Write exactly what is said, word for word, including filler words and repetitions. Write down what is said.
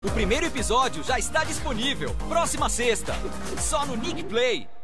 O primeiro episódio já está disponível. Próxima sexta, só no Nick Play.